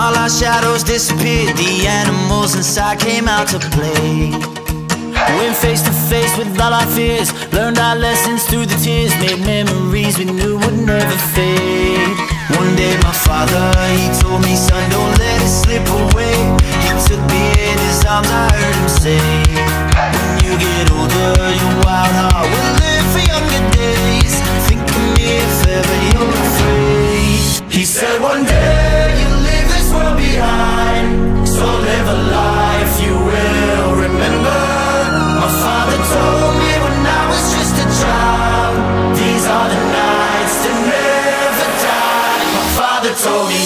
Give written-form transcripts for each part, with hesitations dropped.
All our shadows disappeared, the animals inside came out to play. Went face to face with all our fears, learned our lessons through the tears, made memories we knew would never fade. One day my father, he told me, son, don't let it slip away. He took me in his arms, I heard him say, when you get older, your wild heart will live for younger days. Think of me if ever you're afraid. He said one day you'll leave this world behind, so live a life you will remember. My father told me when I was just a child, these are the nights that never die. My father told me.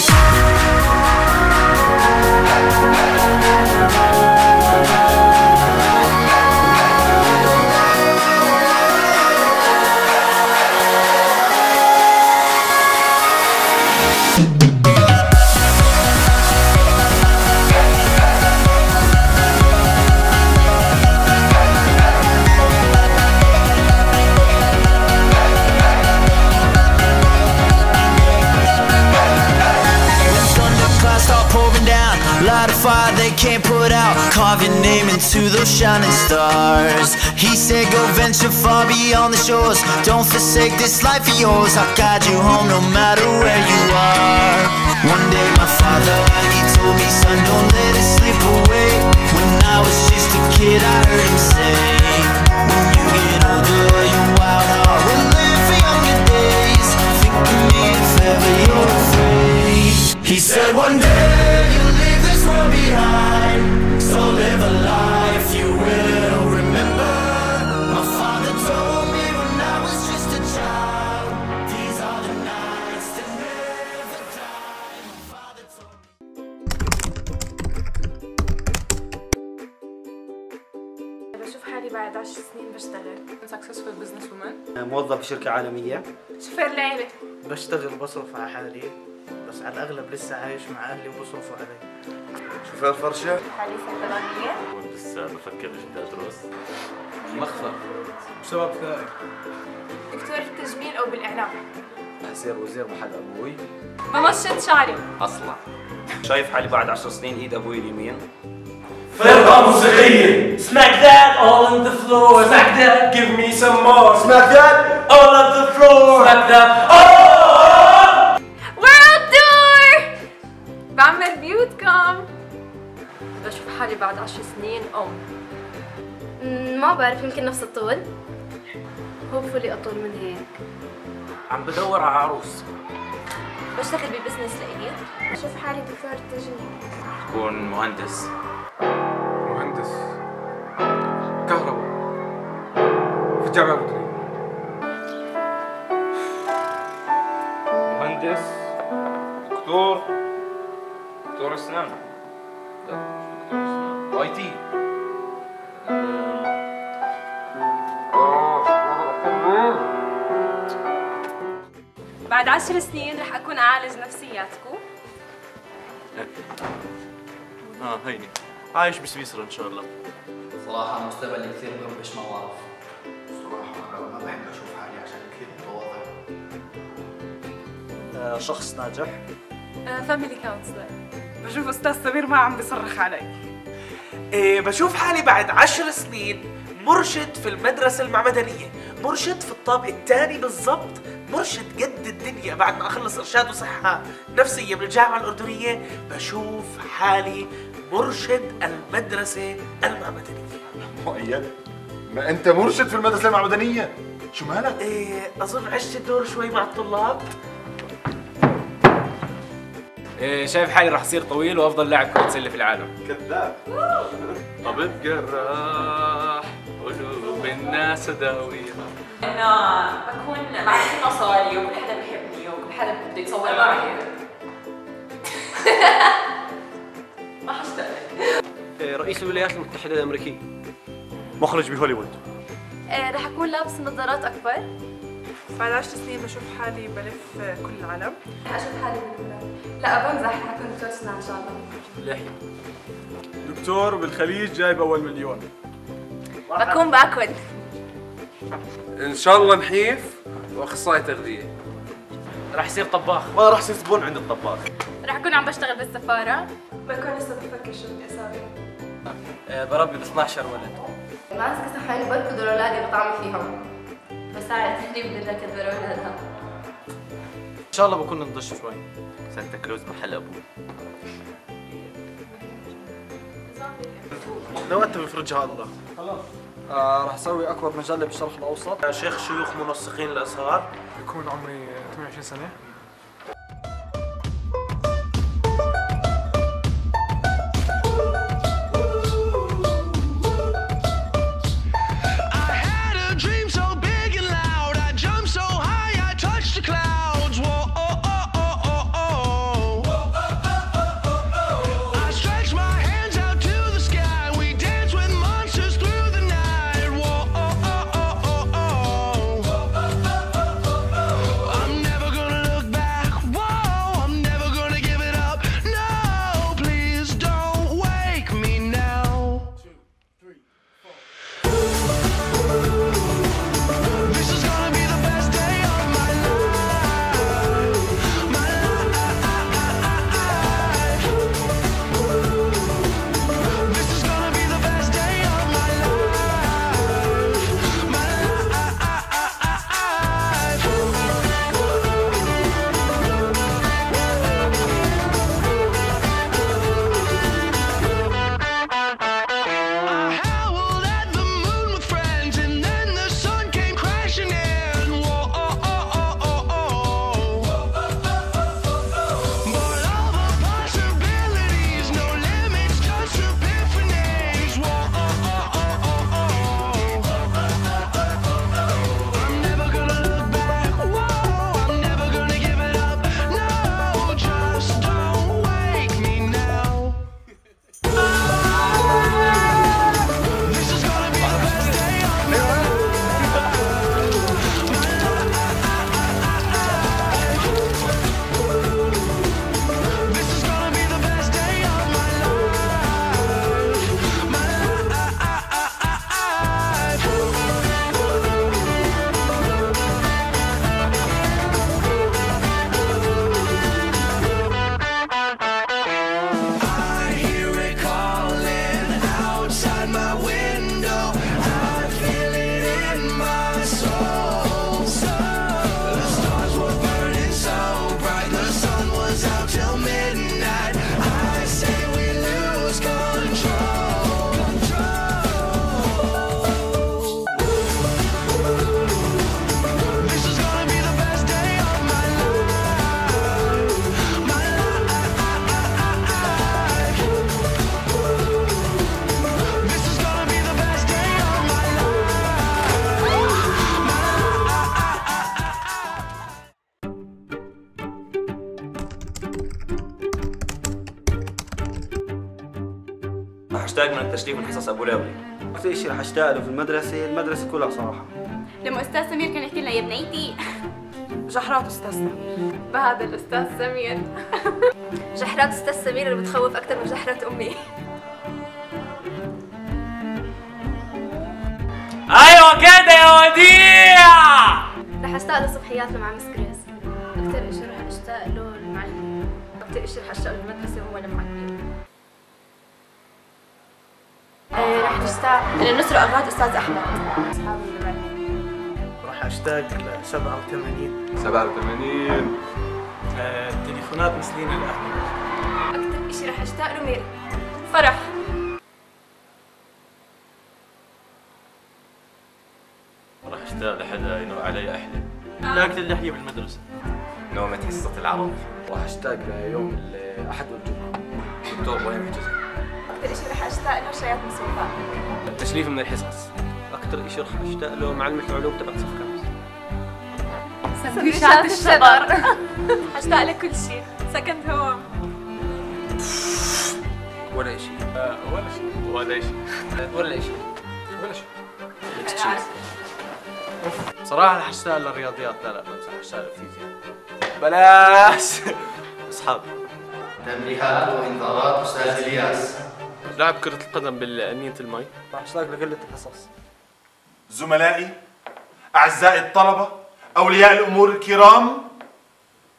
Light a fire they can't put out, carve your name into those shining stars. He said go venture far beyond the shores, don't forsake this life of yours. I'll guide you home no matter where you are. One day my father, he told me, son, don't let it slip away. When I was just a kid I heard him say, when you get older your wild heart will live for younger days. Think of me if ever you're afraid. He said one day you'll leave this world behind, so live a life you will remember. My father told me when I was just a child, these are the nights that never die. My father told me. بشوف حالي بعد 10 سنين بشتغل successful business woman، موظف بشركة عالمية، شوفير لعيبة، بشتغل وبصرف على حالي، بس على الأغلب لسه عايش مع أهلي وبصرفوا علي. شوفير فرشة، حالي صيدلانية، لسه بفكر جدا أدرس، مخفر، شباب ثائر، دكتور التجميل أو بالإعلام، أصير وزير محل أبوي، بمشط شعري، أصلع. شايف حالي بعد 10 سنين إيد أبوي اليمين؟ فرقة موسيقية. Smack that all on the floor. Smack that. Give me some more. Smack that. All on the floor. Smack that. Oh! World tour. بعمل بيوتكم. بشوف حالي بعد 10 سنين ما بعرف، يمكن نفس الطول. hopefully أطول من هيك. عم بدور على عروس. بشتغل ببزنس لإلي. بشوف حالي دكتور تجميل. تكون مهندس. مهندس كهرباء في الجامعة الأردنية. مهندس، دكتور أسنان. لا دكتور أسنان. IT. بعد 10 سنين رح أكون أعالج نفسياتكم. هيني عايش بسويسرا إن شاء الله. صراحة مستقبلي كثير بربش مواقف. صراحة أنا ما بحب أشوف حالي عشان كثير متواضع. شخص ناجح. فاميلي كونسلر. بشوف أستاذ سمير ما عم بيصرخ علي. بشوف حالي بعد 10 سنين مرشد في المدرسة المعمدانية، مرشد في الطابق الثاني بالضبط، مرشد قد الدنيا. بعد ما أخلص إرشاد وصحة نفسية من الجامعة الأردنية بشوف حالي مرشد المدرسة المعمدانية. مؤيد، ما أنت مرشد في المدرسة المعمدانية، شو مالك؟ أظن عشت الدور شوي مع الطلاب. شايف حالي راح أصير طويل وأفضل لاعب كرة سلة في العالم. كذاب. طبيب جراح قلوب الناس داويها. أنا بكون معي مصاري وكل حدا بيحبني وكل حدا بده يتصور معي. ما حشتغل. رئيس الولايات المتحدة الأمريكية. مخرج بهوليوود. رح أكون لابس نظارات أكبر. بعد 10 سنين بشوف حالي بلف كل العالم. رح أشوف حالي بالبلاد. لا بمزح، رح أكون دكتور أسنان إن شاء الله. لحية. دكتور بالخليج جايب أول مليون. بكون باكل. إن شاء الله نحيف وأخصائي تغذية. راح يصير طباخ. وانا راح يصير زبون عند الطباخ. رح أكون عم بشتغل بالسفارة. بكون لسه بفكر شو بدي اسوي. بربي ب 12 ولد. ماسكة صحن بركض الأولاد بطعمي فيهم. بساعد تهريب لله كدبر أولادها. ان شاء الله بكون نضج شوي. سانتا كروز محل ابوي. لو انت بفرجها الله. خلاص. راح اسوي اكبر مجله بالشرق الاوسط. يا شيخ شيوخ منسقين الازهار. يكون عمري 28 سنه. راح اشتاق من التشريف من حصص ابو لاوي. اكثر شيء راح اشتاق له في المدرسه كلها صراحه. لما أستاذ سمير كان يحكي لنا يا بنيتي. جحرات استاذ سمير. بهذا الاستاذ سمير. جحرات أستاذ سمير اللي بتخوف أكثر من جحرات أمي. ايوه كده يا وديع. رح أشتاق له صبحياتنا مع مس كريس. أكثر شيء رح أشتاق له المعلم. أكثر شيء رح أشتاق له المدرسة وهو المعلم. رح نشتاق إن نسرق أغراض أستاذ أحمد. أصحاب المبادئ. راح اشتاق ل 87. 87. تليفونات مسلين الأهل. أكثر شيء رح أشتاق له ميري. فرح. راح اشتاق لحدا ينور علي احلى. لاكل اللحية بالمدرسة. نومة حصة العربي. راح اشتاق ليوم الأحد والجمعة. دكتور ابراهيم حجازي. أكثر شيء رح أشتاق له شيات مسوفات. التشريف من الحصص. أكثر شيء راح اشتاق له معلمة العلوم تبع صف خامس. سندويشات الشطر. أشتاق لكل شيء. سكند هوم. ولا شيء. ولا شيء. ولا شيء. ولا شيء. ولا شيء. صراحة رح اشتاق للرياضيات. لا بمزح، اشتاق للفيزياء. بلاش. اصحاب. تنبيهات وانذارات استاذ الياس. لعب كرة القدم بالأنية المي. راح اشتاق لقلة الحصص. زملائي، أعزائي الطلبة، أولياء الأمور الكرام،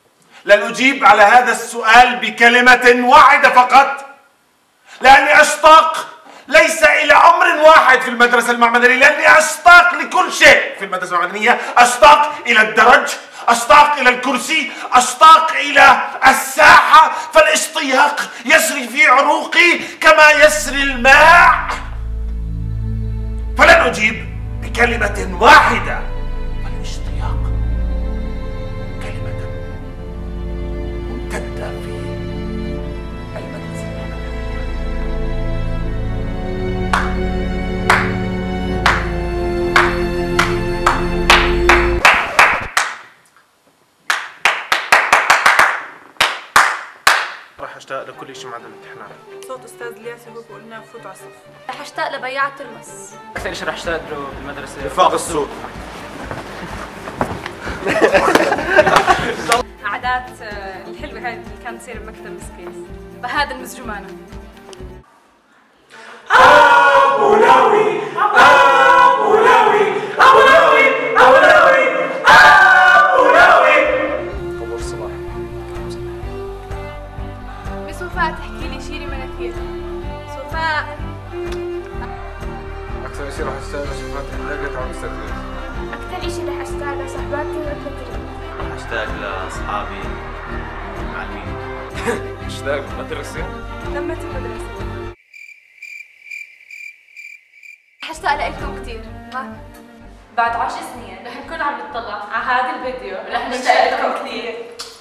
لن أجيب على هذا السؤال بكلمة واحدة فقط، لأني أشتاق ليس إلى أمر واحد في المدرسة المعمدانية، لأني أشتاق لكل شيء في المدرسة المعمدانية. أشتاق إلى الدرج، أشتاق إلى الكرسي، أشتاق إلى الساحة، فالاشتياق يسري في عروقي كما يسري الماء. فلن أجيب بكلمة واحدة، فالاشتياق كلمة ممتدة في المدرسة المعمدانية. راح اشتاق لكل شيء ما عدا الامتحانات. صوت استاذ الياس وهو بيقول لنا فوتوا على الصف. رح اشتاق لبياع الترمس. اكثر شيء رح اشتاق له بالمدرسه رفاق السوق. قعدات الحلوه هاي اللي كانت تصير بمكتب مسكيس. بهذا المزجمانه. أبو لوي أبو لوي أبو لوي أبو لوي أبو لوي. قبور الصباح. مس وفاء تحكي لي شيلي مناخير. وفاء أكثر شيء راح أشتاق لشوفات حلقت على مستر دريس. أكثر شيء رح أشتاق لصحباتي وأكلتي. راح أشتاق لأصحابي المعلمين. أشتاق للمدرسة. لما المدرسه رح أشتاق لكم كثير. بعد 10 سنين رح نكون عم نطلع على هذا الفيديو رح نشتاق لكم كثير.